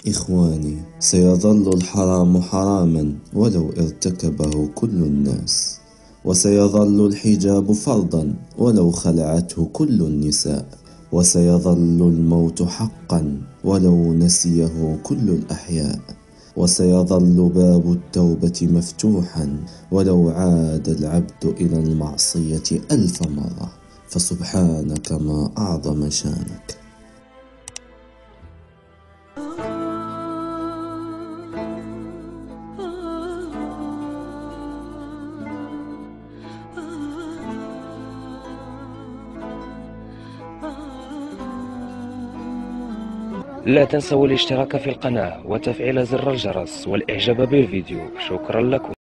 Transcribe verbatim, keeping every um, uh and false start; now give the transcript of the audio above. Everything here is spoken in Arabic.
إخواني، سيظل الحرام حراما ولو ارتكبه كل الناس، وسيظل الحجاب فرضا ولو خلعته كل النساء، وسيظل الموت حقا ولو نسيه كل الأحياء، وسيظل باب التوبة مفتوحا ولو عاد العبد إلى المعصية ألف مرة، فسبحانك ما أعظم شانك. لا تنسوا الاشتراك في القناة وتفعيل زر الجرس والإعجاب بالفيديو. شكرا لكم.